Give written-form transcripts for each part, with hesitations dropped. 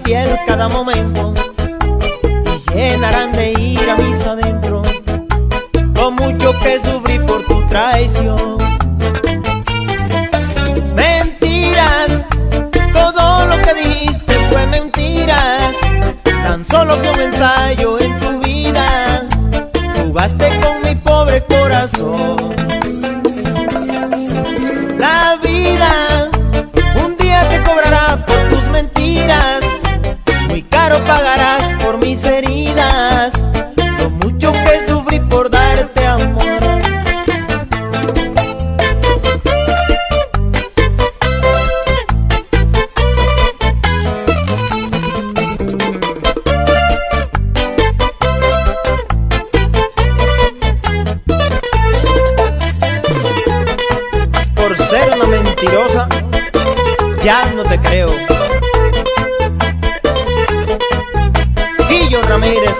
piel cada momento y llenarán de ira mis adentros lo mucho que sufrí por tu traición. Mentiras, todo lo que dijiste fue mentiras. Tan solo fue un ensayo en tu vida, jugaste con mi pobre corazón. La vida un día te cobrará por tus mentiras, muy caro pagarás por mis heridas, lo mucho que sufrí por darte amor. Por ser una mentirosa, ya no te creo. Guillo Ramírez.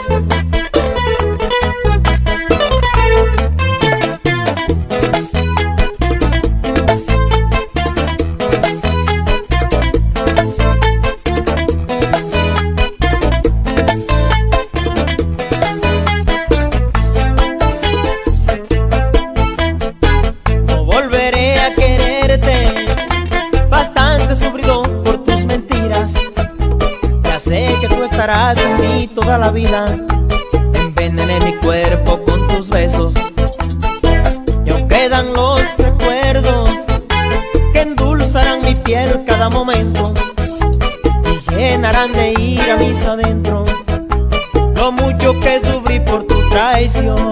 No volveré a quererte, bastante sufrido por tus mentiras. Ya sé que tú estarás en mí toda la vida. Envenené mi cuerpo con tus besos y aún quedan los recuerdos que endulzarán mi piel cada momento y llenarán de ira mis adentros lo mucho que sufrí por tu traición.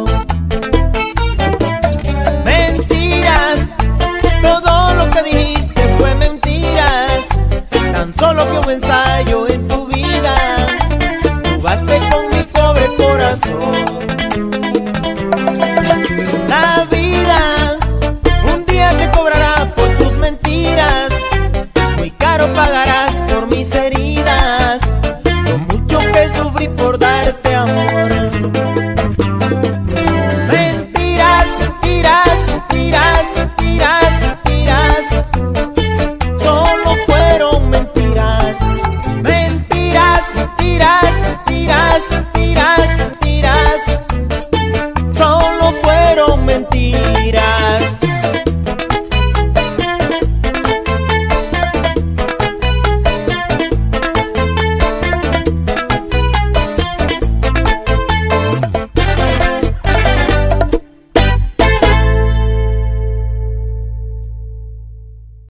Mentiras, todo lo que dijiste fue mentiras. Tan solo fue un ensayo